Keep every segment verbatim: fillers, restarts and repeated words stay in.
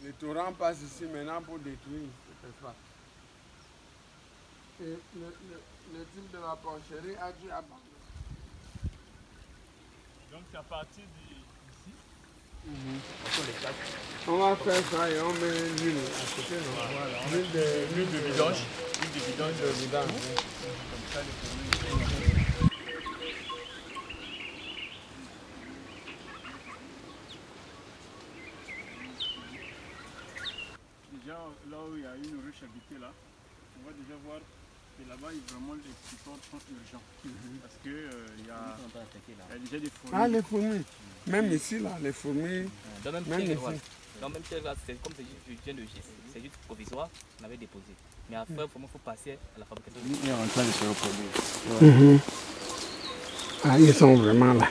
Le torrent passe ici maintenant pour détruire cet espace. Et le, le, le type de la porcherie a dû abandonner. Donc c'est à partir d'ici. Mm-hmm. On va faire ça et on met l'huile à côté. Voilà, l'huile de, l'huile de vidange. L'huile de vidange. de vidange. Comme ça, les déjà, là où il y a une ruche habitée là, on va déjà voir que là-bas, vraiment les supports sont urgents. Mm-hmm. Parce qu'il euh, y, y a déjà des fourmis. Ah, les fourmis. Mm-hmm. Même ici, là, les fourmis. Dans même, même ici. Dans même là, c'est comme je viens de dire, c'est juste provisoire, on avait déposé. Mais après, il faut passer à la fabrication. Il est en train de se reproduire. Mm-hmm. Ah, ils sont vraiment là.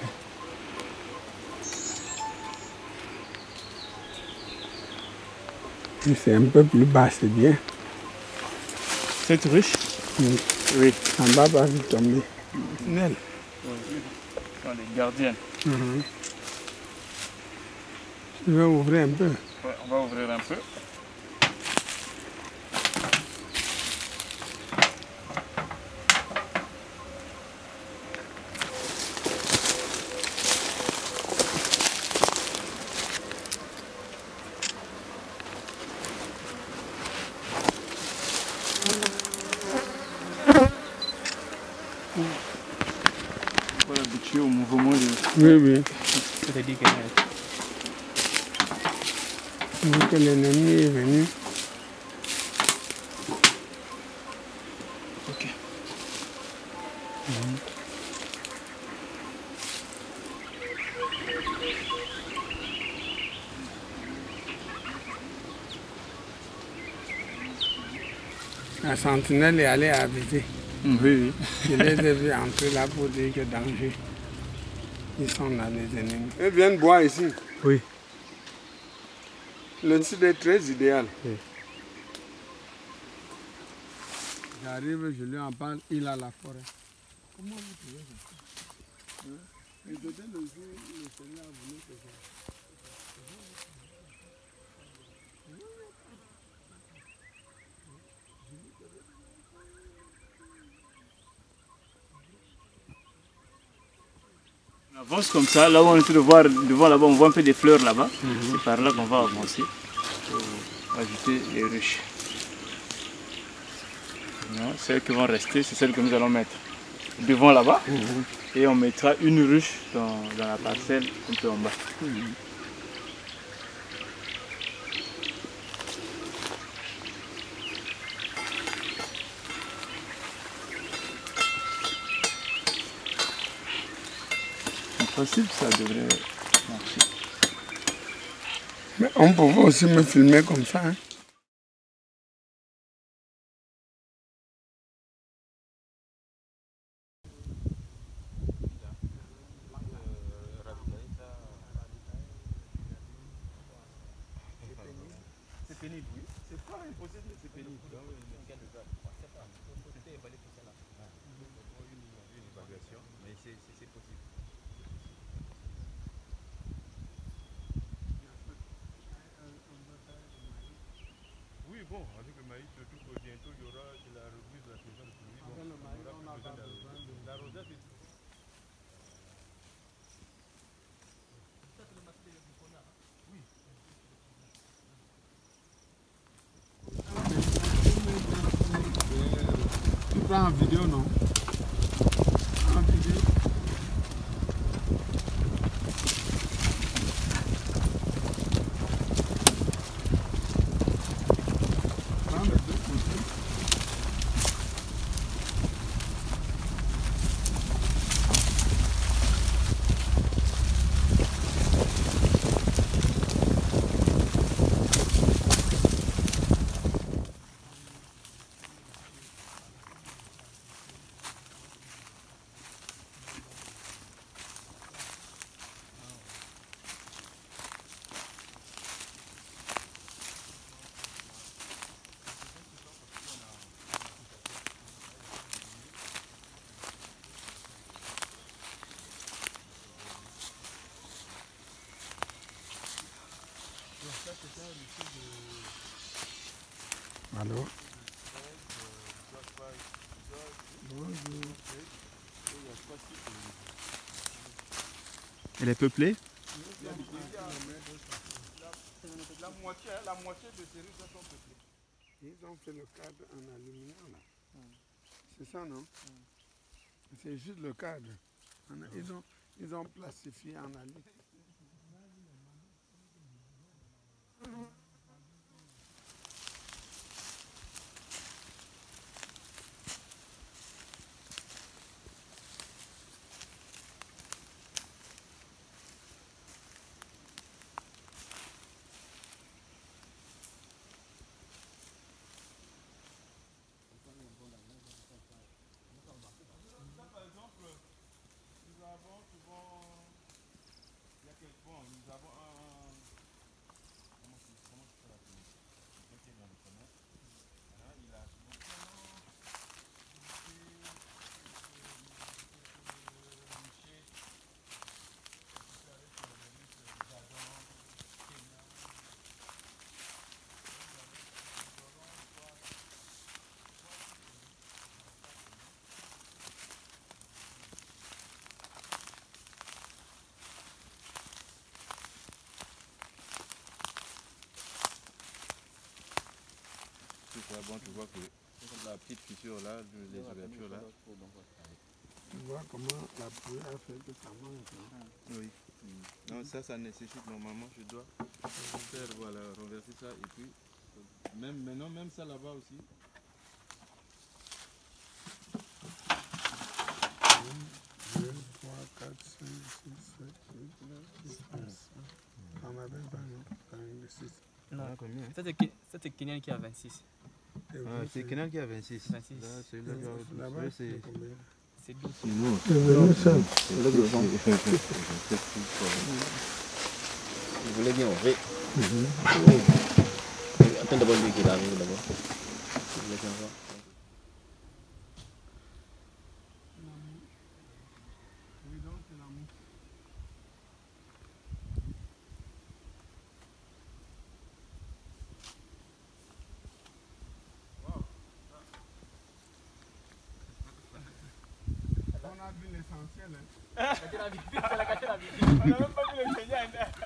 C'est un peu plus bas, c'est bien. Cette ruche? Oui. Oui. En bas, va vite tomber. Nel. Oui. Ce sont les gardiennes. Mm-hmm. Tu veux ouvrir un peu? Oui, on va ouvrir un peu. Pour l'habituer au mouvement de... Oui, oui. C'est-à-dire que... Donc l'ennemi est venu. Ok. Mmh. La sentinelle est allée aviser. Mmh, oui, oui. Je les ai vus entrer là pour dire que danger. Ils sont là, les ennemis. Ils viennent boire ici. Oui. Le site est très idéal. Oui. J'arrive, je lui en parle, il a la forêt. Comment vous trouvez ça? Et c'était le jour où le Seigneur a voulu que ça. On avance comme ça, là où on est de voir devant là-bas, on voit un peu des fleurs là-bas. Mm-hmm. C'est par là qu'on va avancer pour ajouter les ruches. Non, celles qui vont rester, c'est celles que nous allons mettre devant là-bas. Mm-hmm. Et on mettra une ruche dans, dans la parcelle un peu en bas. Mm-hmm. Possible, ça devrait marcher. Mais on pouvait aussi me filmer comme ça. Hein? C'est pénible, oui. C'est pas impossible, mais c'est pénible. Une évaluation, mais c'est possible. Oui, bon, avec le maïs, surtout que bientôt il y aura de la reprise de la saison de pluie. Donc, le maïs, on n'a pas besoin de l'arrosage. Oui. Tu prends en vidéo, non? En vidéo. Allô? Bonjour. Elle est peuplée? La moitié, la moitié de ces rues sont peuplées. Ils ont fait le cadre en aluminium là. C'est ça, non? C'est juste le cadre. Ils ont, ils ont plastifié en aluminium. Bon, tu vois que la petite fissure là, les ouvertures là. Tu vois comment la pluie a fait que ça manque. Hein? Oui. Non, ça, ça nécessite normalement, je dois faire, voilà, renverser ça et puis, même maintenant, même ça là-bas aussi. un, deux, trois, quatre, cinq, six, sept, huit, neuf, dix, onze. On avait pas, non? six. Non, combien? ça c'est Kenyan qui a vingt-six. Ah, c'est Kenyan qui a vingt-six. vingt-six. Là, celui-là, Là-bas, c'est combien? C'est douze. C'est venu seul. Vous voulez bien ouvrir? Attends d'abord lui qui arrive d'abord. Vous voulez bien voir? On a vu l'essentiel. Hein? On a même pas vu le Kenyan.